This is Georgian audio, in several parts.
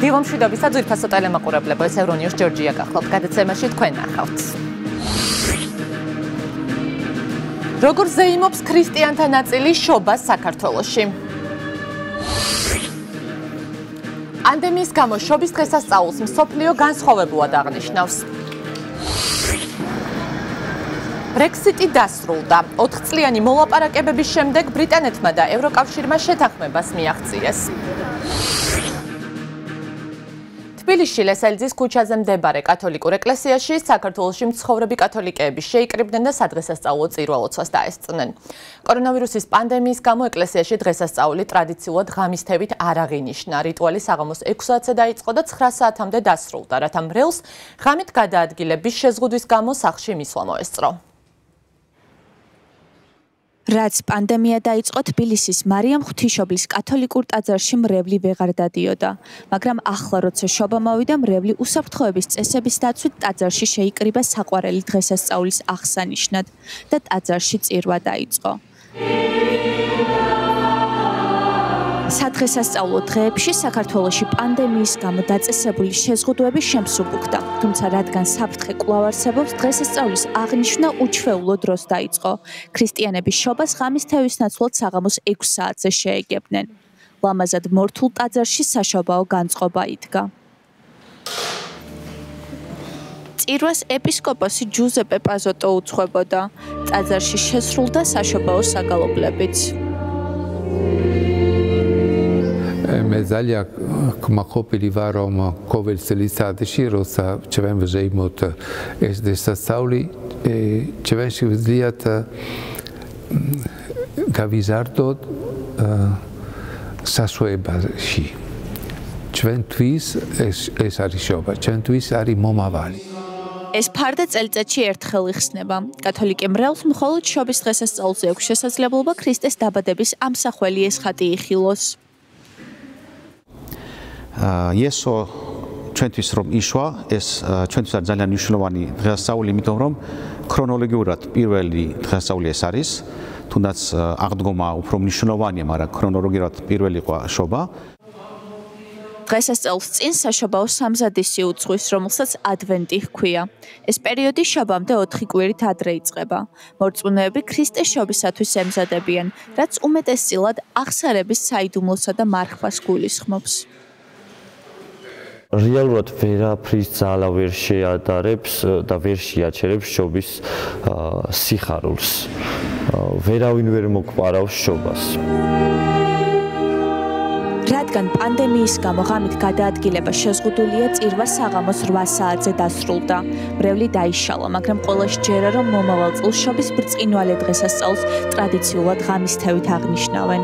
ღირომშვიდობისა ძვირფასო ტელემაყურებლებო, ეს ევრონიუს ჯორჯია გახლობთ, გადაცემაში თქვენ ნახავთ. როგორ ზეიმობს ქრისტიანთა ნაწილი შობას საქართველოში? პანდემიის გამო შობის დღესასწაულს მსოფლიო განსხვავებულად აღნიშნავს. ბრექსიტი დასრულდა. 4 წლიანი მოლაპარაკებების შემდეგ ბრიტანეთმა და ევროკავშირმა შეთანხმებას მიაღწიეს. თბილისში ლესელიძის ქუჩაზე მდებარე კათოლიკურ ეკლესიაში საქართველოში მცხოვრები კათოლიკეები შეიკრიბნენ და სადღესასწაულო წირვა-ლოცვას დაესწრნენ. კორონავირუსის პანდემიის გამო ეკლესიაში დღესასწაული ტრადიციულად ღამის თევით არ აღინიშნა. რიტუალი საღამოს 6 საათზე დაიწყო და 9 საათამდე დასრულდა, რათა მრევლს ღამით გადაადგილების შეზღუდვის გამო სახლში მისვლა მოესწრო. რაც პანდემია დაიწყო, თბილისის მარიამ ღვთისმშობლის კათოლიკურ ტაძარში მრევლი ვეღარ დადიოდა, მაგრამ ახლა როცა შობა მოვიდა, მრევლი უსაფრთხოების წესების დაცვით ტაძარში შეიკრიბა საყვარელი დღესასწაულის აღსანიშნად და ტაძარში წირვა დაიწყო. სადღესასწაულო დღეებში საქართველოში პანდემიის გამო დაწესებული შეზღუდვები შემსუბუქდა, თუმცა რადგან საფრთხე კვლავ არსებობს, დღესასწაულის აღნიშვნა უჩვეულო დროს დაიწყო. ქრისტიანები შობას ღამის თევის ნაცვლად საღამოს 6 საათზე შეეგებნენ. ლამაზად მორთულ ტაძარში საშობაო განწყობა იდგა. წირვას ეპისკოპოსი ჯუზეპე პაზოტო უძღვებოდა. ტაძარში შესრულდა საშობაო საგალობლებიც. მე ძალიან გმაყოფილი ვარ, რომ ყოველ წელიწადში, როცა ჩვენ ვზეიმოთ ეს დღესასწაული, ჩვენ შევძლიათ გავიზარდოთ სასვეებაში. ჩვენთვის ეს არის შობა, ჩვენთვის არის მომავალი. ეს ფარდა წელიწადში ერთხელ იხსნება. კათოლიკე მრევლს მხოლოდ შობის დღესასწაულზე აქვს შესაძლებლობა ქრისტეს დაბადების ამსახველი ეს ხატი იხილოს. იესო ჩვენთვის რომ იშვა, ეს ჩვენთვის არის ძალიან მნიშვნელოვანი დღესასწაული, იმიტომ რომ ქრონოლოგიურად პირველი დღესასწაული ეს არის, თუნდაც აღდგომა უფრო მნიშვნელოვანია, მაგრამ ქრონოლოგიურად პირველი იყო შობა. დღესასწაულს წინ საშობაო სამზადისი უძღვის, რომელსაც ადვენტი ჰქვია. ეს პერიოდი შობამდე 4 კვირით ადრე იწყება. მორწმუნეები ქრისტეს შობისათვის ემზადებიან, რაც უმეტესწილად აღსარების საიდუმლოსა და მარხვას გულისხმობს. რეალურად ვერაფრის ძალა ვერ შეადარებს და ვერ შეაჩერებს შობის სიხარულს. ვერავინ ვერ მოგყარავს შობას. რადგან პანდემიის გამო ღამით გადაადგილება შეზღუდულია, წირვა საღამოს 8 საათზე დასრულდა. მრევლი დაიშალა, მაგრამ ყველა სჯერა, რომ მომავალ წელს შობის ბრწყინვალე დღესასწაულს ტრადიციულად ღამის თევით აღნიშნავენ.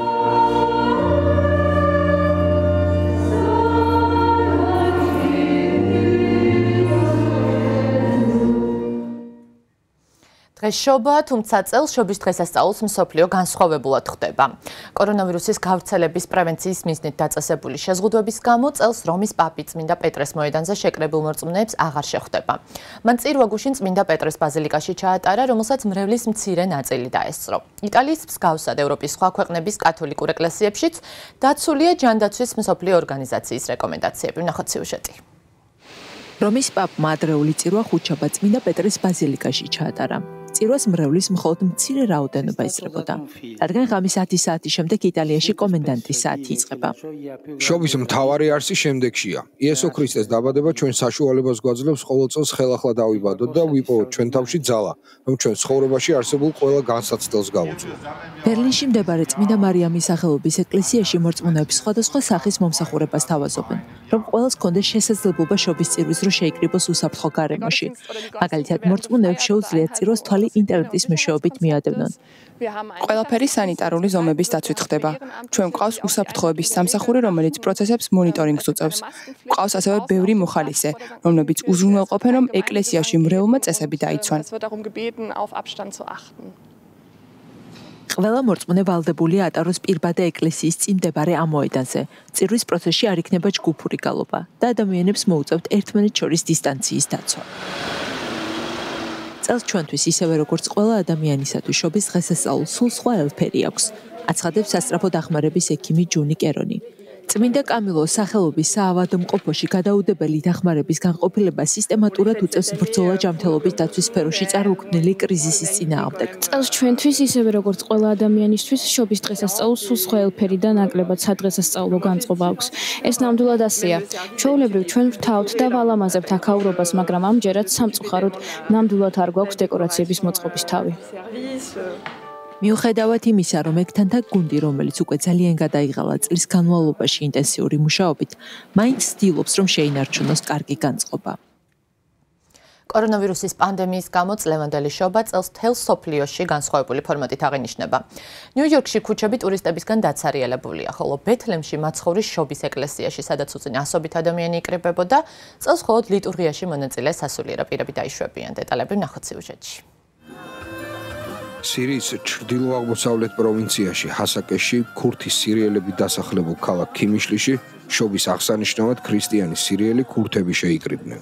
დღეს შობა, თუმცა წელს შობის დღესასწაულს მსოფლიო განსხვავებულად ხდება. კორონავირუსის გავრცელების პრევენციის მიზნით დაწესებული შეზღუდვების გამო წელს რომის პაპი წმინდა პეტრეს მოედანზე შეკრებილ მორწმუნეებს აღარ შეხვდება. მან წირვა გუშინ წმინდა პეტრეს ბაზილიკაში ჩაატარა, რომელსაც მრევლის მცირე ნაწილი დაესწრო. იტალიის მსგავსად ევროპის სხვა ქვეყნების კათოლიკურ ეკლესიებშიც დაცულია ჯანდაცვის მსოფლიო ორგანიზაციის რეკომენდაციები. ვნახოთ სიუჟეტი. რომის პაპმა ადრეული წირვა ხუთშაბათ წმინდა პეტრეს ბაზილიკაში ჩაატარა. წირვას მრევლის მხოლოდ მცირე რაოდენობა ესწრებოდა, რადგან ღამის 10 საათის შემდეგ იტალიაში კომენდანტის საათი იწყება. შობის მთავარი არსი შემდეგშია. იესო ქრისტეს დაბადება ჩვენ საშუალებას გვაძლევს ყოველ წელს ხელახლა დავიბადოთ და ვიპოვოთ ჩვენ თავში ძალა, რომ ჩვენ ცხოვრებაში არსებულ ყველა განსაცდელს გავუძლოთ. ბერლინში მდებარე წმინდა მარიამის სახელობის ეკლესიაში მორწმუნეები სხვადასხვა სახის მომსახურებას თავაზობენ, რომ ყველას ჰქონდეს შესაძლებლობა შობის წირვის დროს შეიკრიბოს უსაფრთხო გარემოში. მაგალითად, მორწმუნეებს შეუძლიათ წირვას თვალი ინტერნეტის მეშვეობით მიადევნონ. ყველაფერი სანიტარული ზომების დაცვით ხდება. ჩვენ გვყავს უსაფრთხოების სამსახური, რომელიც პროცესებს მონიტორინგს უწევს. გვყავს ასევე ბევრი მოხალისე, რომლებიც უზრუნველყოფენ, რომ ეკლესიაში მრევლმა წესები დაიცვან. ყველა მორწმუნე ვალდებულია ატაროს პირბადე ეკლესიის წინ მდებარე ამ მოედანზე. წირვის პროცესში არ იქნება ჯგუფური გალობა და ადამიანებს მოუწევთ ერთმანეთს შორის დისტანციის დაცვა. წელს ჩვენთვის ისევე როგორც ყველა ადამიანისათვის შობის დღესასწაულს სულ სხვა ელფერი აქვს, აცხადებს სასწრაფო დახმარების ექიმი ჯუნი კერონი. წმინდა კამილოს სახელობის საავადმყოფოში გადაუდებელი დახმარების განყოფილება სისტემატურად უწევს ბრძოლა ჯანმრთელობის დაცვის სფეროში წარმოქმნილი კრიზისის წინააღმდეგ. წელს ჩვენთვის ისევე როგორც ყველა ადამიანისთვის შობის დღესასწაულს სულ სხვა ელფერი და ნაკლებად სადღესასწაულო განწყობა აქვს. ეს ნამდვილად ასეა. ჩვეულებრივ ჩვენ ვთავთ და ვალამაზებთ აქაურობას, მაგრამ ამჯერად სამწუხაროდ ნამდვილად არ გვაქვს დეკორაციების მოწყობის თავი. მიუხედავად იმისა, რომ ეგთანთა გუნდი, რომელიც უკვე ძალიან გადაიღალა წლის განმავლობაში ინტენსიური მუშაობით, მაინც ცდილობს, რომ შეინარჩუნოს კარგი განწყობა. კორონავირუსის პანდემიის გამო წლევანდელი შობა წელს მთელ მსოფლიოში განსხვავებული ფორმატით აღინიშნება. ნიუ-იორკში ქუჩები ტურისტებისგან დაცარიელებულია, ხოლო ბეთლემში მაცხოვრის შობის ეკლესიაში, სადაც უწინ ასობით ადამიანი იკრიბებოდა, წელს მხოლოდ ლიტურგიაში მონაწილე სასულიერო პირები დაიშვებიან. დეტალები ვნახოთ სიუჟეტში. სირიის ჩრდილო-აღმოსავლეთ პროვინციაში ჰასაკეში ქურთის სირიელები დასახლებულ ქალაქ ქიმიშლიში შობის აღსანიშნავად ქრისტიანი სირიელი ქურთები შეიკრიბნენ.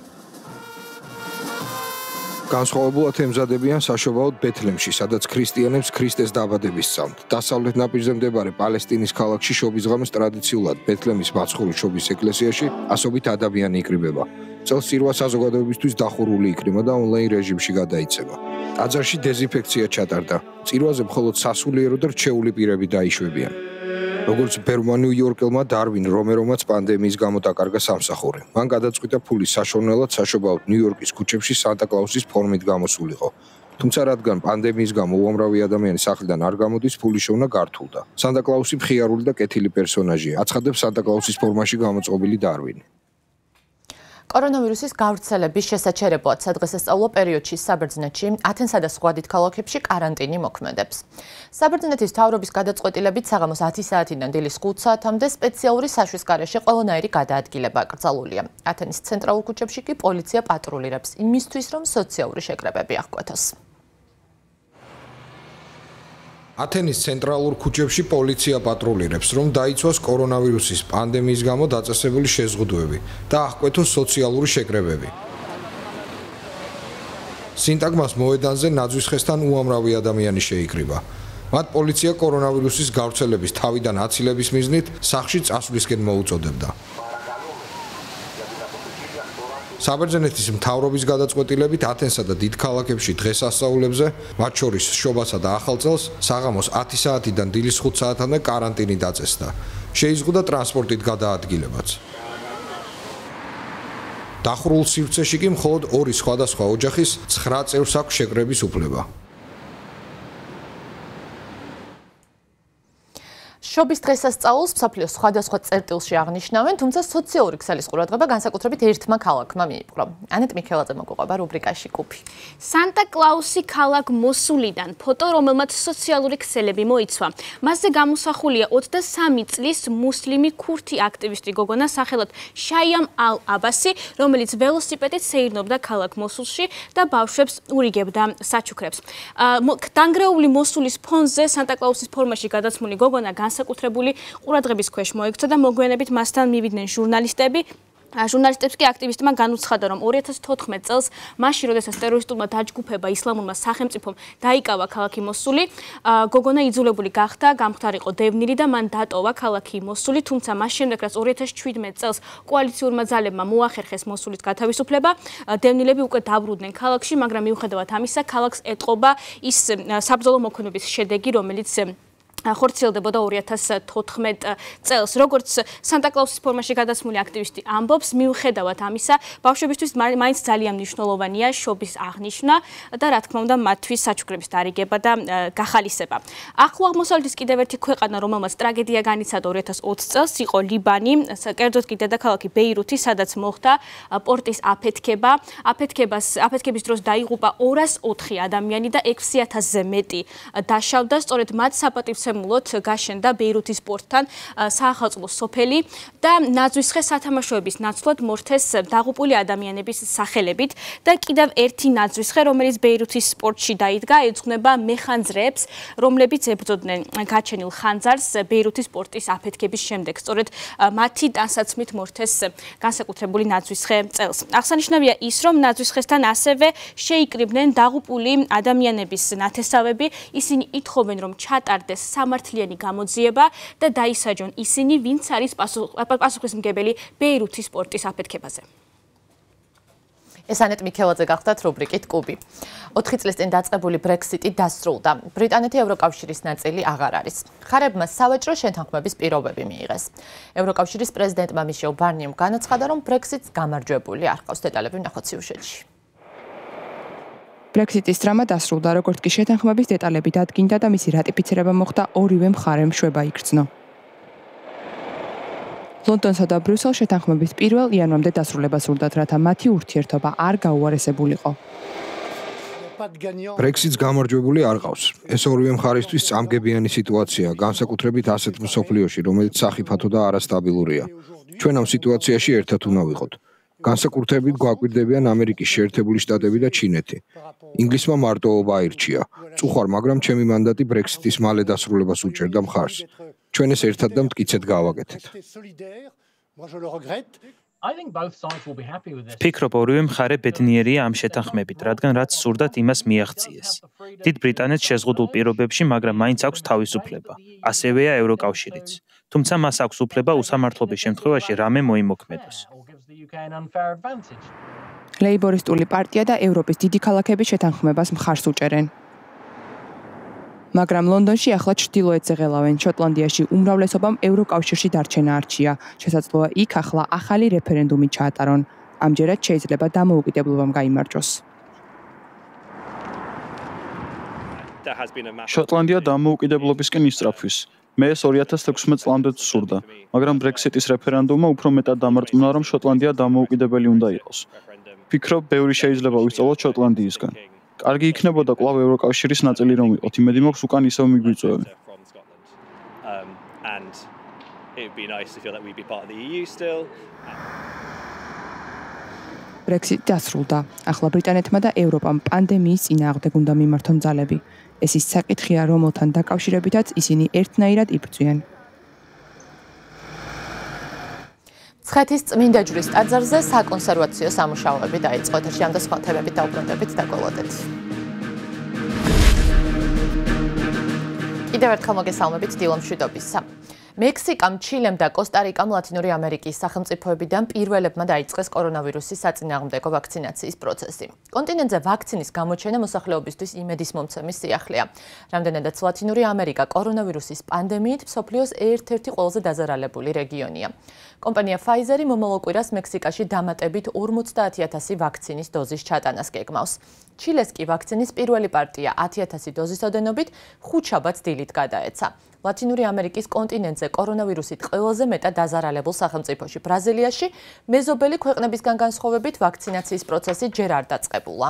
განსხვავებულად ემზადებიან საშობაოდ ბეთლემში, სადაც ქრისტიანებს ქრისტეს დაბადების სწამთ. დასავლეთ ნაპირზე მდებარე პალესტინის ქალაქში შობის ღამეს ტრადიციულად ბეთლემის მაცხოვრის შობის ეკლესიაში ასობით ადამიანი იკრიბება. წელს წირვა საზოგადოებისთვის დახურული იქნება და ონლაინ რეჟიმში გადაიცემა. ტაძარში დეზინფექცია ჩატარდა. წირვაზე მხოლოდ სასულიერო და რჩეული პირები დაიშვებიან. როგორც ბერმა ნიუ-იორკელმა დარვინ რომერომაც პანდემიის გამო დაკარგა სამსახური. მან გადაწყვიტა ფულის საშოვნელად საშობაოდ ნიუ-იორკის ქუჩებში სანტა-კლაუსის ფორმით გამოსულიყო. თუმცა რადგან პანდემიის გამო უამრავი ადამიანი სახლიდან არ გამოდის, ფულის შოვნა გართულდა. სანტა-კლაუსი მხიარული და კეთილი პერსონაჟია, აცხადებს სანტა-კლაუსის ფორმაში გამოწყობილი დარვინი. კორონავირუსის გავრცელების შესაჩერებლად სადღესასწაულო პერიოდში საბერძნეთში, ათენსა და სხვა დიდ ქალაქებში კარანტინი მოქმედებს. საბერძნეთის მთავრობის გადაწყვეტილებით საღამოს 10 საათიდან დილის 5 საათამდე სპეციალური საშვის გარეშე ყველანაირი გადაადგილება აკრძალულია. ათენის ცენტრალურ ქუჩებში კი პოლიცია პატრულირებს იმისთვის, რომ სოციალური შეკრებები აღკვეთოს. ათენის ცენტრალურ ქუჩებში პოლიცია პატრულირებს, რომ დაიცვას კორონავირუსის პანდემიის გამო დაწესებული შეზღუდვები და აღკვეთოს სოციალური შეკრებები. სინტაგმას მოედანზე ნაძვის ხესთან უამრავი ადამიანი შეიკრიბა. მათ პოლიცია კორონავირუსის გავრცელების თავიდან აცილების მიზნით სახლში წასვლისკენ მოუწოდებდა. საბერძნეთის მთავრობის გადაწყვეტილებით ათენსა და დიდ ქალაქებში დღესასწაულებზე, მათ შორის შობასა და ახალ წელს, საღამოს 10 საათიდან დილის 5 საათამდე კარანტინი დაწესდა. შეიზღუდა ტრანსპორტით გადაადგილებაც. დახურულ სივრცეში კი მხოლოდ 2 სხვადასხვა ოჯახის 9 წევრს აქვს შეკრების უფლება. შობის დღესასწაულს მსოფლიოს სხვადასხვა წერტილში აღნიშნავენ, თუმცა სოციალური ქსელის ყურადღება განსაკუთრებით ერთმა ქალაქმა მიიპყრო. ანეტ მიქელაძე მოგვიყვება რუბრიკაში კუფი. სანტა-კლაუსი ქალაქ მოსულიდან ფოტო, რომელმაც სოციალური ქსელები მოიცვა. მასზე გამოსახულია 23 წლის მუსლიმი ქურთი აქტივისტი გოგონა სახელად შაიამ ალ-აბასი, რომელიც ველოსიპედით სეირნობდა ქალაქ მოსულში და ბავშვებს ურიგებდა საჩუქრებს. დანგრეული მოსულის ფონზე სანტა-კლაუსის ფორმაში გადაცმული გოგონა განსაკუთრებული ყურადღების ქვეშ მოექცა და მოგვიანებით მასთან მივიდნენ ჟურნალისტები. ჟურნალისტებს კი აქტივისტმა განუცხადა, რომ 2014 წელს, მაშინ, როდესაც ტერორისტულმა დაჯგუფება ისლამურმა სახელმწიფომ დაიკავა ქალაქი მოსული, გოგონა იძულებული გახდა გამხდარიყო დევნილი და მან დატოვა ქალაქი მოსული, თუმცა მას შემდეგ, რაც 2017 წელს კოალიციურმა ძალებმა მოახერხეს მოსულის გათავისუფლება, დევნილები უკვე დაბრუნდნენ ქალაქში, მაგრამ მიუხედავად ამისა, ქალაქს ეტყობა ის საბრძოლო მოქმედების შედეგი, რომელიც ხორციელდებოდა 2014 წელს. როგორც სანტა-კლაუსის ფორმაში გადაცმული აქტივისტი ამბობს, მიუხედავად ამისა, ბავშვებისთვის მაინც ძალიან მნიშვნელოვანია შობის აღნიშვნა და რა თქმა უნდა მათთვის საჩუქრების დარიგება და გახალისება. ახლო აღმოსავლეთის კიდევ ერთი ქვეყანა, რომელმაც ტრაგედია განიცადა 2020 წელს, იყო ლიბანი, კერძოდ კი დედაქალაქი ბეირუთი, სადაც მოხდა პორტის აფეთქება. აფეთქების დროს დაიღუპა 204 ადამიანი და 6000-ზე მეტი დაშავდა. სწორედ მათ საპატივცემულოდ გაშენდა ბეირუთის პორტთან საახალწლო სოფელი და ნაძვისხე სათამაშოების ნაცვლად მორთეს დაღუპული ადამიანების სახელებით და კიდევ ერთი ნაძვისხე, რომელიც ბეირუთის პორტში დაიდგა, ეძღვნება მეხანძრეებს, რომლებიც ებრძოდნენ გაჩენილ ხანძარს ბეირუთის პორტის აფეთქების შემდეგ. სწორედ მათი ტანსაცმლით მორთეს განსაკუთრებული ნაძვისხე წელს. აღსანიშნავია ის, რომ ნაძვისხესთან ასევე შეიკრიბნენ დაღუპული ადამიანების ნათესავები. ისინი ითხოვენ, რომ ჩატარდეს სამართლიანი გამოძიება და დაისაჯონ ისინი, ვინც არის პასუხისმგებელი ბეირუთის პორტის აფეთქებაზე. ესანეთ მიქელაძე გახდათ რუბრიკით კუბი. 4 წლის წინ დაწყებული ბრექსიტი დასრულდა. ბრიტანეთი ევროკავშირის ნაწილი აღარ არის. ხარებმა სავაჭრო შეთანხმების პირობები მიიღეს. ევროკავშირის პრეზიდენტმა მიშელ ბარნიემ განაცხადა, რომ ბრექსიტს გამარჯვებული არ ყავს. დეტალები ვნახოთ სიუჟეტში. ბრექსიტის დრამა დასრულდა, როგორც კი შეთანხმების დეტალები დადგინდა და მისი რატიფიცირება მოხდა, ორივე მხარემ შვება იგრძნო. ლონდონსა და ბრიუსელს შეთანხმების 1 იანვრამდე დასრულება სურდათ, რათა მათი ურთიერთობა არ გაუარესებულიყო. ბრექსიტს გამარჯვებული არ ყავს. ეს ორივე მხარისთვის წამგებიანი სიტუაციაა, განსაკუთრებით ასეთ მსოფლიოში, რომელიც სახიფათო და არასტაბილურია. ჩვენ ამ სიტუაციაში ერთად უნდა ვიყოთ. განსაკუთრებით გვაკვირდებიან ამერიკის შეერთებული შტატები და ჩინეთი. ინგლისმა მარტოობა აირჩია. წუხარ, მაგრამ ჩემი მანდატი ბრექსიტის მალე დასრულებას უჭერდა მხარს. ჩვენ ეს ერთად და მტკიცედ გავაკეთეთ. ვფიქრობ, ორივე მხარე ბედნიერია ამ შეთანხმებით, რადგან რაც სურდათ იმას მიაღწიეს. დიდ ბრიტანეთს შეზღუდულ პირობებში, მაგრამ მაინც აქვს თავისუფლება. ასევეა ევროკავშირიც. თუმცა მას აქვს უფლება უსამართლობის შემთხვევაში რამე მოიმოქმედოს. ლეიბორისტული პარტია და ევროპის დიდი ქალაქები შეთანხმებას მხარს უჭერენ. მაგრამ ლონდონში ახლა ჩრდილოეთზე ღელავენ. შოტლანდიაში უმრავლესობამ ევროკავშირში დარჩენა არჩია. შესაძლოა იქ ახლა ახალი რეფერენდუმი ჩაატარონ. ამჯერად შეიძლება დამოუკიდებლობამ გაიმარჯვოს. შოტლანდია დამოუკიდებლობისკენ ისწრაფვის. მე ეს 2016 წლამდე სურდა, მაგრამ ბრექსიტის რეფერენდუმმა უფრო მეტად დამარწმუნა, რომ შოტლანდია დამოუკიდებელი უნდა იყოს. ვფიქრობ, ბევრი შეიძლება ვისწავლოთ შოტლანდიისგან. კარგი იქნებოდა კვლავ ევროკავშირის ნაწილი რომ ვიყოთ, იმედი მაქვს უკან ისევ მიგვიწვევენ. ბრექსიტი დასრულდა. ახლა ბრიტანეთმა და ევროპამ პანდემიის წინააღმდეგ უნდა მიმართონ ძალები. ეს ის საკითხია, რომელთან დაკავშირებითაც ისინი ერთნაირად იბრძვიან. ცხეთის წმინდა ჯვრის ტაძარზე საკონსერვაციო სამუშაოები დაიწყო. ეთერში ამ და სხვა თემებით დაუბრუნდებით, დაგველოდეთ. კიდევ ერთხელ მოგესალმებით დილომშვიდობისა. მექსიკამ, ჩილემ და კოსტა-რიკამ ლათინური ამერიკის სახელმწიფოებიდან პირველებმა დაიწყეს კორონავირუსის საწინააღმდეგო ვაქცინაციის პროცესი. კონტინენტზე ვაქცინის გამოჩენა მოსახლეობისთვის იმედის მომცემის სიახლეა. რამდენადაც ლათინური ამერიკა კორონავირუსის პანდემიით მსოფლიოს ერთ-ერთი ყველაზე დაზარალებული რეგიონია. კომპანია Pfizer-ი მომავალ კვირას მექსიკაში დამატებით 50,000 ვაქცინის დოზის ჩატანას გეგმავს. ჩილეს კი ვაქცინის პირველი პარტია 10,000 დოზის ოდენობით ხუთშაბათს დილით გადაეცა. ლათინური ამერიკის კონტინენტზე კორონავირუსით ყველაზე მეტად დაზარალებულ სახელმწიფოში ბრაზილიაში მეზობელი ქვეყნებისგან განსხვავებით ვაქცინაციის პროცესი ჯერ არ დაწყებულა.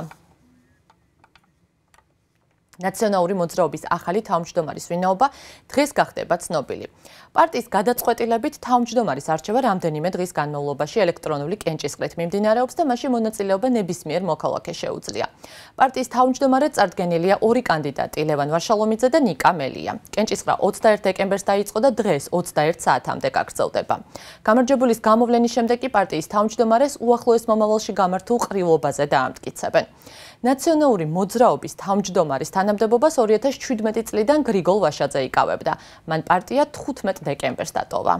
ნაციონალური მოძრაობის ახალი თავმჯდომარის ვინაობა დღეს გახდება ცნობილი. პარტიის გადაწყვეტილებით თავმჯდომარის არჩევა რამდენიმე დღის განმავლობაში ელექტრონული კენჭისყრით მიმდინარეობს და მასში მონაწილეობა ნებისმიერ მოქალაქეს შეუძლია. პარტიის თავმჯდომარედ წარდგენილია ორი კანდიდატი, ლევან ვარშალომიძე და ნიკა მელია. კენჭისყრა 21 დეკემბერს დაიწყო და დღეს 21 საათამდე გაგრძელდება. გამარჯვებულის გამოვლენის შემდეგ კი პარტიის თავმჯდომარეს უახლოეს მომავალში გამართულ ყრილობაზე დაამტკიცებენ. ნაციონალური მოძრაობის თავმჯდომარის თანამდებობას 2017 წლიდან გრიგოლ ვაშაძე იკავებდა. მან პარტია 15 დეკემბერს დატოვა.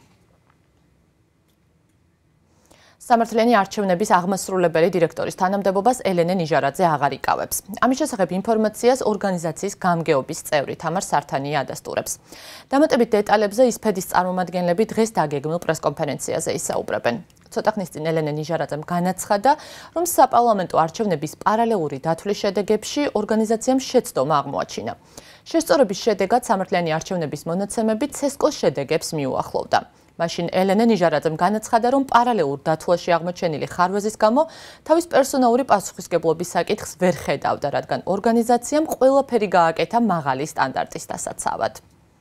სამართლიანი არჩევნების აღმასრულებელი დირექტორის თანამდებობას ელენე ნიჟარაძე აღარ იკავებს. ამის შესახებ ინფორმაციას ორგანიზაციის გამგეობის წევრი თამარ სართანია ადასტურებს. დამატებით დეტალებზე ისფედის წარმომადგენლები დღეს დაგეგმილ პრესკონფერენციაზე ისაუბრებენ. ცოტა ხნის წინ ელენე ნიჟარაძემ განაცხადა, რომ საპარლამენტო არჩევნების პარალელური დათვლის შედეგებში ორგანიზაციამ შეცდომა აღმოაჩინა. შესწორების შედეგად სამართლიანი არჩევნების მონაცემები ცესკოს შედეგებს მიუახლოვდა. მაშინ ელენე ნიჟარაძემ განაცხადა, რომ პარალელურ დათვლაში აღმოჩენილი ხარვეზის გამო თავის პერსონალური პასუხისმგებლობის საკითხს ვერ ხედავდა, რადგან ორგანიზაციამ ყველაფერი გააკეთა მაღალი სტანდარტის დასაცავად.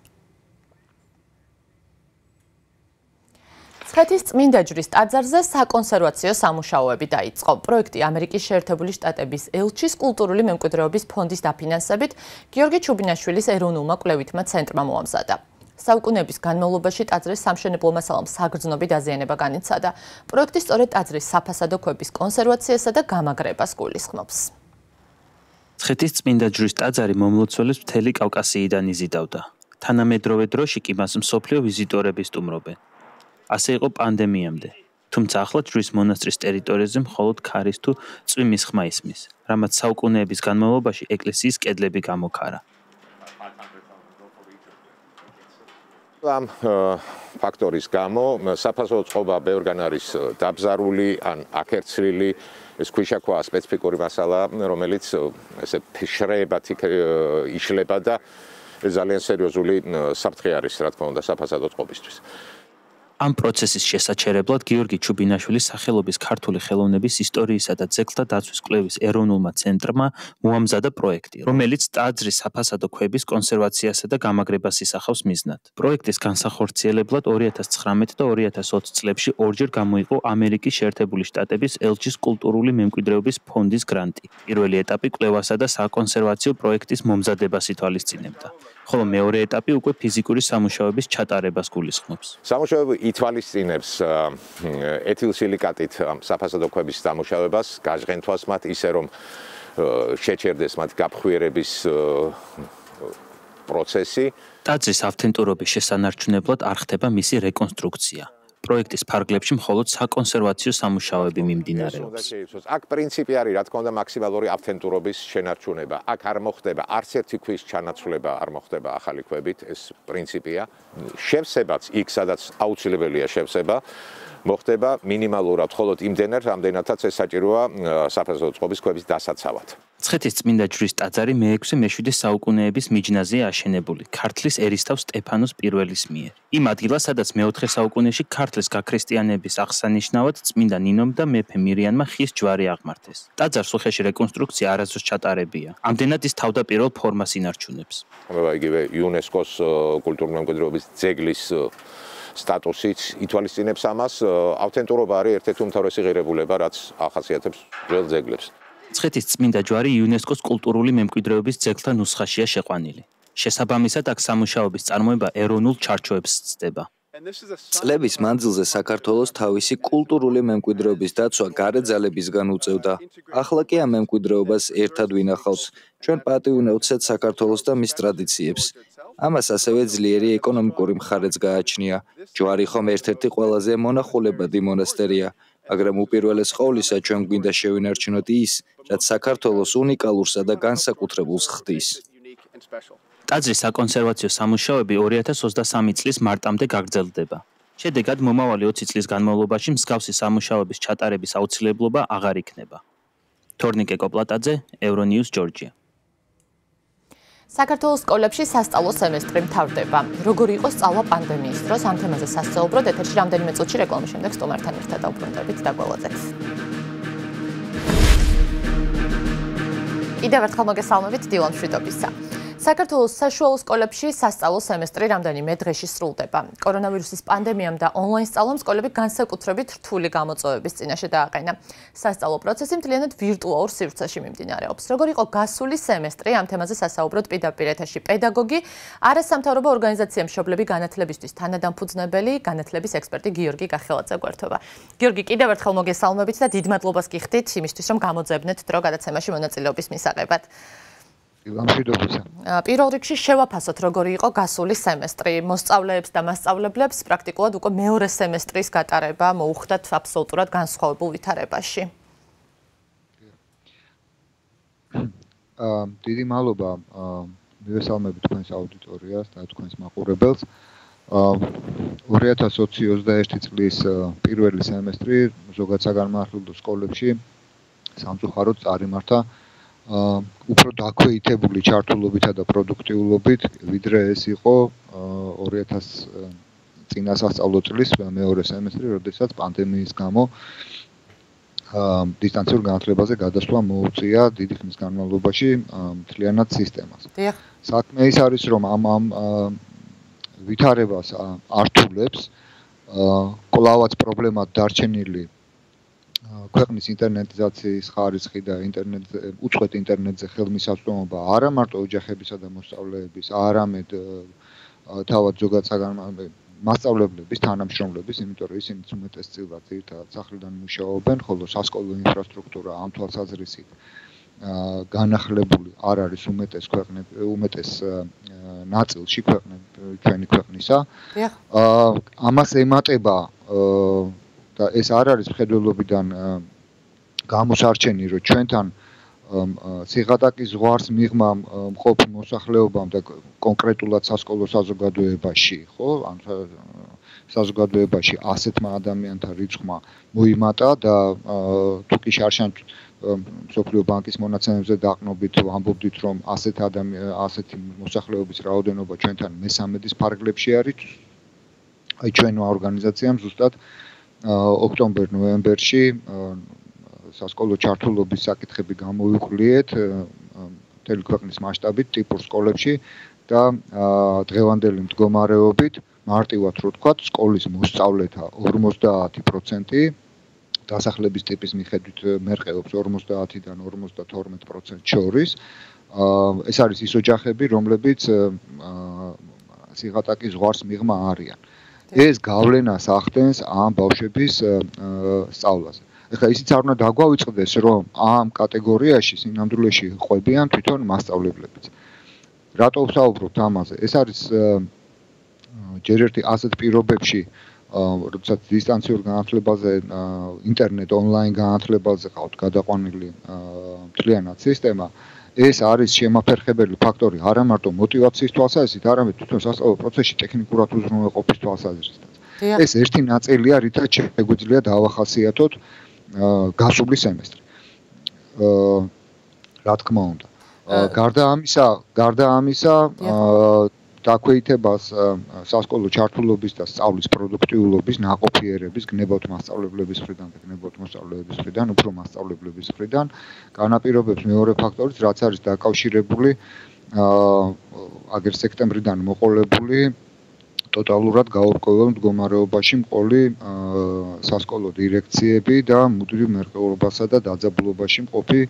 ცხეთის წმინდა ჯვრის ტაძარზე საკონსერვაციო სამუშაოები დაიწყო. პროექტი ამერიკის შეერთებული შტატების ელჩის კულტურული მემკვიდრეობის ფონდის დაფინანსებით გიორგი ჩუბინაშვილის ეროვნულმა კვლევითმა ცენტრმა მოამზადა. საუკუნეების განმავლობაში ტაძრის სამშენებლო მასალამ საგრძნობი დაზიანება განიცადა. პროექტი სწორედ ტაძრის საფასადო ქვების კონსერვაციასა და გამაგრებას გულისხმობს. ცხეთის წმინდა ჯვრის ტაძარი მომლოცველებს მთელი კავკასიიდან იზიდავდა. თანამედროვე დროში კი მას მსოფლიო ვიზიტორები სტუმრობენ. ასე იყო პანდემიამდე. თუმცა ახლა ჯვრის მონასტრის ტერიტორიაზე მხოლოდ ქარის თუ წვიმის ხმა ისმის, რამაც საუკუნეების განმავლობაში ეკლესიის კედლები გამოქარა. ამ ფაქტორის გამო საფასო წყობა ბევრგან არის დაბზარული ან აკერცლილი. ეს ქვიშაქვა სპეციფიკური მასალა, რომელიც ესე შრეებად იშლება და ძალიან სერიოზული საფრთხე არის, რა თქმა უნდა, საფასადო წყობისთვის. ამ პროცესის შესაჩერებლად გიორგი ჩუბინაშვილის სახელობის ქართული ხელოვნების ისტორიისა და ძეგლთა დაცვის კვლევის ეროვნულმა ცენტრმა მოამზადა პროექტი, რომელიც ტაძრის საფასადო ქვების კონსერვაციასა და გამაგრებას ისახავს მიზნად. პროექტის განსახორციელებლად 2019 და 2020 წლებში ორჯერ გამოიყო ამერიკის შეერთებული შტატების ელჩის კულტურული მემკვიდრეობის ფონდის გრანტი. პირველი ეტაპი კვლევასა და საკონსერვაციო პროექტის მომზადებას ითვალისწინებდა. ხოლო მეორე ეტაპი უკვე ფიზიკური სამუშაოების ჩატარებას გულისხმობს. სამუშაოები ითვალისწინებს ეთილსილიკატით საფასადო ქვების დამუშავებას, გაჟღენთვას მათ, ისე რომ შეჩერდეს მათ გაფხვიერების პროცესი. ტაძრის ავთენტურობის შესანარჩუნებლად არ ხდება მისი რეკონსტრუქცია. პროექტის ფარგლებში მხოლოდ საკონსერვაციო სამუშაოები მიმდინარეობს. აქ პრინციპი არის, რა თქმა უნდა, მაქსიმალური ავთენტურობის შენარჩუნება. აქ არ მოხდება არც ერთი ქვის ჩანაცვლება, არ მოხდება ახალი ქვებით, ეს პრინციპია. შევსებაც იქ, სადაც აუცილებელია შევსება, მოხდება მინიმალურად, მხოლოდ იმდენად, რამდენადაც ეს საჭიროა საფასადო წყობის ქვების დასაცავად. მცხეთის წმინდა ჯვრის ტაძარი მე-6-მე-7 საუკუნეების მიჯნაზეა აშენებული ქართლის ერისთავ სტეფანოს პირველის მიერ. იმ ადგილას, სადაც მე-4 საუკუნეში ქართლის გაქრისტიანების აღსანიშნავად წმინდა ნინომ და მეფე მირიანმა ხის ჯვარი აღმართეს. ტაძარს უხეში რეკონსტრუქცია არასდროს ჩატარებია. ამდენად ის თავდაპირველ ფორმას ინარჩუნებს. იგივე იუნესკოს კულტურული მემკვიდრეობის ძეგლის სტატუსიც ითვალისწინებს ამას. ავთენტურობა არის ერთ-ერთი უმთავრესი ღირებულება, რაც ახასიათებს ძველ ძეგლებს. მცხეთის წმინდა ჯვარი იუნესკოს კულტურული მემკვიდრეობის ძეგლთა ნუსხაშია შეყვანილი. შესაბამისად, აქ სამუშაოების წარმოება ეროვნულ ჩარჩოებს სცდება. წლების მანძილზე საქართველოს თავისი კულტურული მემკვიდრეობის დაცვა გარე ძალებისგან უწევდა. ახლა კი ამ მემკვიდრეობას ერთად ვინახავთ. ჩვენ პატივუნავცეთ საქართველოს და მის ტრადიციებს. ამას ასევე ძლიერი ეკონომიკური მხარეც გააჩნია. ჯვარი ხომ ერთ-ერთი ყველაზე მონახულებადი მონასტერია, მაგრამ უპირველეს ყოვლისა ჩვენ გვინდა შევინარჩუნოთ ის, რაც საქართველოს უნიკალურსა და განსაკუთრებულს ხდის. ტაძრის საკონსერვაციო სამუშაოები 2023 წლის მარტამდე გაგრძელდება. შედეგად მომავალი 20 წლის განმავლობაში მსგავსი სამუშაოების ჩატარების აუცილებლობა აღარ იქნება. თორნიკე კოპლატაძე, ევრონიუს, ჯორჯია. საქართველოს სკოლებში სასწავლო სემესტრი მთავრდება. როგორი იყო სწავლა პანდემიის დროს? ამ თემაზე სასწაუბროდ ეთერში რამდენიმე წუთში რეკლამის შემდეგ სტუმართან ერთად დავბრუნდებით და გველოდეთ. კიდევ ერთხელ მოგესალმებით დილონ მშვიდობისა. საქართველოს საშუალო სკოლებში სასწავლო სემესტრი რამდენიმე დღეში სრულდება. კორონავირუსის პანდემიამ და ონლაინ სწავლამ სკოლები განსაკუთრებით რთული გამოწვევების წინაშე დააყენა. სასწავლო პროცესი მთლიანად ვირტუალურ სივრცეში მიმდინარეობს. როგორი იყო გასული სემესტრი? ამ თემაზე სასაუბროდ პირდაპირ ეთერში პედაგოგი, არასამთავრობო ორგანიზაცია მშობლები განათლებისთვის თანადამფუძნებელი, განათლების ექსპერტი გიორგი გახელაძე გვერდდება. გიორგი, კიდევ ერთხელ მოგესალმებით და დიდ მადლობას გიხდით იმისთვის, რომ გამოძებნეთ დრო გადაცემაში მონაწილეობის მისაღებად. პირველ რიგში შევაფასოთ, როგორი იყო გასული სემესტრი. მოსწავლეებს და მასწავლებლებს პრაქტიკულად უკვე მეორე სემესტრის გატარება მოუხდათ აბსოლუტურად განსხვავებულ ვითარებაში. დიდი მადლობა მივესალმებით თქვენს აუდიტორიას და თქვენს მაყურებელს. 2021 წლის პირველი სემესტრი ზოგად საგანმანათლებლო სკოლებში სამწუხაროდ წარიმართა უფრო დაქვეითებული ჩართულობითა და პროდუქტიულობით, ვიდრე ეს იყო 2000 წინა სასწავლო წლის მეორე სემესტრი, როდესაც პანდემიის გამო დისტანციურ განათლებაზე გადასვლა მოუწია დიდი ხნის განმავლობაში მთლიანად სისტემას. საქმე ის არის, რომ ამ ვითარებას ართულებს კვლავაც პრობლემად დარჩენილი ქვეყნის ინტერნეტიზაციის ხარისხი და უწყვეტ ინტერნეტზე ხელმისაწვდომობა არა მარტო ოჯახებისა და მოსწავლეების, არამედ თავად ზოგად მასწავლებლების, თანამშრომლების, იმიტომ რომ ისინიც უმეტესწილად ძირითადად სახლიდან მუშაობენ, ხოლო სასკოლო ინფრასტრუქტურა ამ თვალსაზრისით განახლებული არ არის უმეტეს ნაწილში ჩვენი ქვეყნისა. ამას ემატება და ეს არ არის მხედველობიდან გამოსარჩენი, რომ ჩვენთან სიღატაკის ზღვარს მიღმა მყოფ მოსახლეობამ და კონკრეტულად სასკოლო საზოგადოებაში, ხო? ან საზოგადოებაში ასეთმა ადამიანთა რიცხვმა მოიმატა და თუ კი შარშან მსოფლიო ბანკის მონაცემებზე დაყნობით ამბობდით, რომ ასეთი მოსახლეობის რაოდენობა ჩვენთან მე-13-ის ფარგლებში არის. აი ჩვენო ორგანიზაციამ ზუსტად ოქტომბერ-ნოემბერში სასკოლო ჩართულობის საკითხები გამოვიყრიეთ მთელი ქვეყნის მასშტაბით ტიპურ სკოლებში და დღევანდელი მდგომარეობით მარტივად რო ვთქვათ, სკოლის მოსწავლეთა 50% დასახლების ტიპის მიხედვით მერყეობს 50-დან 52% შორის. ეს არის ის ოჯახები, რომლებიც სიღატაკის ზღვარს მიღმა არიან. ეს გავლენას ახდენს ამ ბავშვების სწავლაზე. ეხლა ისიც არ უნდა დაგვავიწყდეს, რომ ამ კატეგორიაში სინამდვილეში ყვებიან თვითონ მასწავლებლებიც. რატო ვსაუბრობთ ამაზე? ეს არის ჯერ ერთი ასეთ პირობებში, როდესაც დისტანციურ განათლებაზე, ინტერნეტ ონლაინ განათლებაზე ყავთ გადაყვანილი მთლიანად სისტემა, ეს არის შემაფერხებელი ფაქტორი არა მარტო мотиваციის თვალსაზრისით, არამედ თვითონ სასწავლო პროცესში ტექნიკურად უზრუნველყოფის თვალსაზრისითაც. ეს ერთი ნაწილია, რითაც შეგვიძლია დავახასიათოთ გასული სემესტრი. რა თქმა უნდა. გარდა ამისა, დაქვეითებას სასკოლო ჩართულობის და სწავლის პროდუქტიულობის ნაყოფიერების გნებავთ მასწავლებლების მხრიდან და გნებავთ მოსწავლეების მხრიდან, უფრო მასწავლებლების მხრიდან განაპირობებს მეორე ფაქტორიც, რაც არის დაკავშირებული აგერ სექტემბრიდან მოყოლებული ტოტალურად გაურკვეველ მდგომარეობაში მყოლი სასკოლო დირექციები და მუდმივ მერყეობასა და დაძაბულობაში მყოფი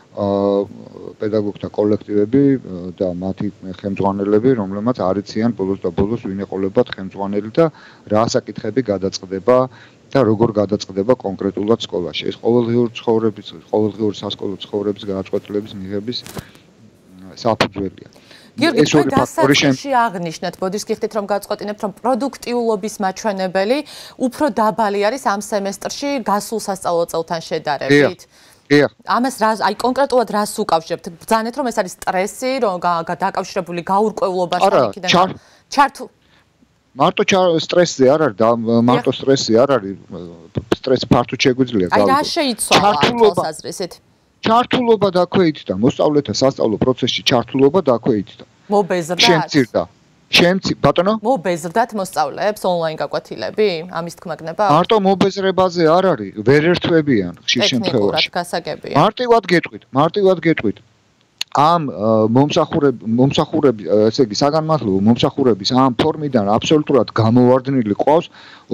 პედაგოგთა კოლექტივები და მათი ხელმძღვანელები, რომლებმაც არ იციან ბოლოს და ბოლოს ვინ ეყოლებათ ხელმძღვანელი და რა საკითხები გადაწყდება და როგორ გადაწყდება კონკრეტულად სკოლაში. ეს ყოველდღიური სასკოლო ცხოვრების გადაწყვეტილების მიღების საფუძველია. გიორგი, თქვენ დასაწყისში აღნიშნეთ, ბოდიშ გიხდით, რომ გაწყვეტინებთ, რომ პროდუქტიულობის მაჩვენებელი უფრო დაბალი არის ამ სემესტრში გასულ სასწავლო წელთან შედარებით. ამას აი კონკრეტულად რას უკავშირებთ? ბრძანეთ, რომ ეს არის სტრესი, რომ დაკავშირებული გაურკვევლობასთან იქიდან ჩართულ მარტო სტრესზე არ არის და მარტო სტრესი არ არის, სტრესი ფართოდ შეგვიძლია გავიგოთ. აი რა შეიცვალა თვალსაზრისით? ჩართულობა დაქვეითდა, მოსწავლეთა სასწავლო პროცესში ჩართულობა დაქვეითდა. მობეზრდათ? ბატონო? მობეზრდათ მოსწავლეებს ონლაინ გაკვეთილები? ამის თქმა გნება? მარტო მობეზრებაზე არ არის, ვერ ერთვებიან ხშირ შემთხვევაში. ტექნიკურად გასაგებია. მარტივად გეტყვით. ამ მომსახურები, ესე იგი, საგანმანათლებლო მომსახურების ამ ფორმიდან აბსოლუტურად გამოვარდნილი ყავს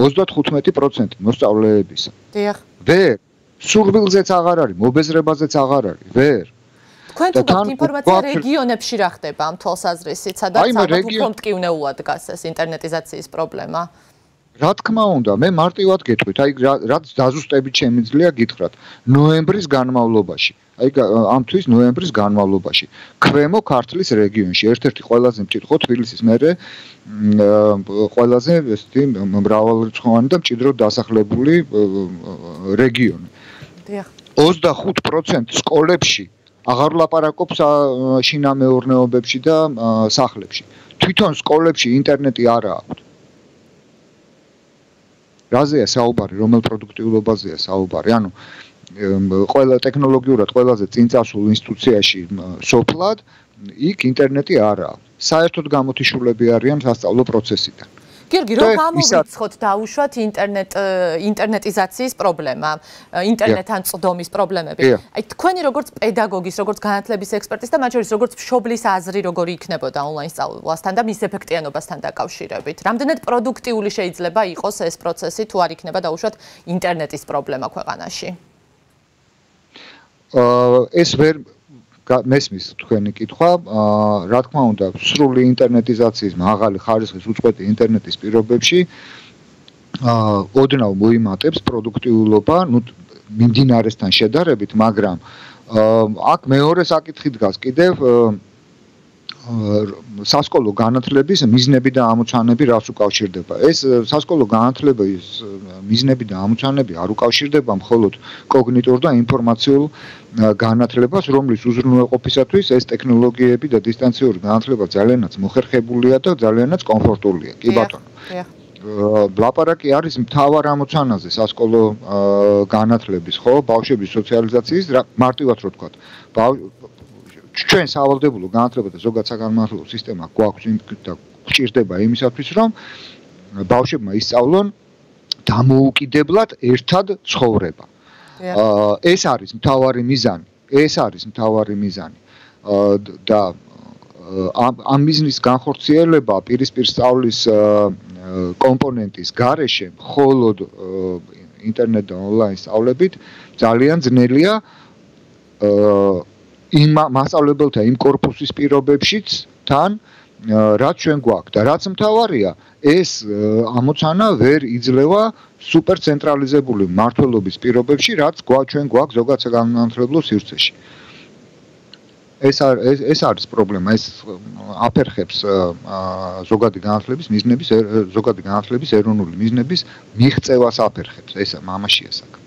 35% მოსწავლეებისა. დიახ. ვერ სურვილზეც აღარ არის, მობეზრებაზეც აღარ არის, ვერ. თქვენ თუ გაქვთ ინფორმაცია რეგიონებში რა ხდება ამ თვალსაზრისით, სადაც ალბათ უფრო მტკივნეულად დგას ეს ინტერნეტიზაციის პრობლემა? რა თქმა უნდა, მე მარტივად გეტყვით, აი რაც დაზუსტებით შემიძლია გითხრათ, ნოემბრის განმავლობაში, აი ამ თვის ნოემბრის განმავლობაში, ქვემო ქართლის რეგიონში, ერთ-ერთი ყველაზე მჭიდრო თბილისის მერე ყველაზე ესეთი მრავალრიცხოვანი და მჭიდროდ დასახლებული რეგიონი. 25% სკოლებში აღარ ლაპარაკობს შინამეურნეობებში და სახლებში. თვითონ სკოლებში ინტერნეტი არა აქვს. რაზეა საუბარი, რომელ პროდუქტიულობაზეა საუბარი? ანუ ყველა ტექნოლოგიურად ყველაზე წინწასულ ინსტიტუციაში სოფლად იქ ინტერნეტი არა აქვს. საერთოდ გამოთიშულები არიან სასწავლო პროცესიდან. გიორგი, რომ გამოვიცხოთ დაუშვათ ინტერნეტიზაციის პრობლემა, ინტერნეტთან წვდომის პრობლემები. აი თქვენი როგორც პედაგოგის, როგორც განათლების ექსპერტის და მათ შორის როგორც მშობლის აზრი როგორი იქნებოდა ონლაინ სწავლასთან და მის ეფექტიანობასთან დაკავშირებით? რამდენად პროდუქტიული შეიძლება იყოს ეს პროცესი თუ არ იქნება დაუშვათ ინტერნეტის პრობლემა ქვეყანაში? ეს ვერ მესმის თქვენი კითხვა, რა თქმა უნდა, სრული ინტერნეტიზაციის მაღალი ხარისხის უწყვეტი ინტერნეტის პირობებში ოდნავ მოიმატებს პროდუქტიულობა, მიმდინარესთან შედარებით, მაგრამ აქ მეორე საკითხი დგას კიდევ სასკოლო განათლების მიზნები და ამოცანები რას უკავშირდება. ეს სასკოლო განათლების მიზნები და ამოცანები არ უკავშირდება მხოლოდ კოგნიტურ და ინფორმაციულ განათლებას, რომლის უზრუნველყოფისათვის ეს ტექნოლოგიები და დისტანციური განათლება ძალიანაც მოხერხებულია და ძალიანაც კომფორტულია. კი ბატონო. ლაპარაკი არის მთავარ ამოცანაზე სასკოლო განათლების, ხო, ბავშვების სოციალიზაციის, მარტივად რო ვთქვათ. ჩვენ სავალდებულო განათლება და ზოგადად საგანმანათლებლო სისტემა გვაქვს და გვჭირდება იმისათვის, რომ ბავშვებმა ისწავლონ დამოუკიდებლად ერთად ცხოვრება. ეს არის მთავარი მიზანი. და ამ მიზნის განხორციელება პირისპირ სწავლის კომპონენტის გარეშე მხოლოდ ინტერნეტ და ონლაინ სწავლებით ძალიან ძნელია იმ მასწავლებელთა იმ კორპუსის პირობებშიც თან რაც ჩვენ გვაქვს და რაც მთავარია ეს ამოცანა ვერ იძლევა სუპერცენტრალიზებული მმართველობის პირობებში რაც ჩვენ გვაქვს ზოგადად საგანმანათლებლო სივრცეში ეს არის პრობლემა ეს აფერხებს ზოგადი განათლების ეროვნული მიზნების მიღწევას აფერხებს ეს ამაშია საქმე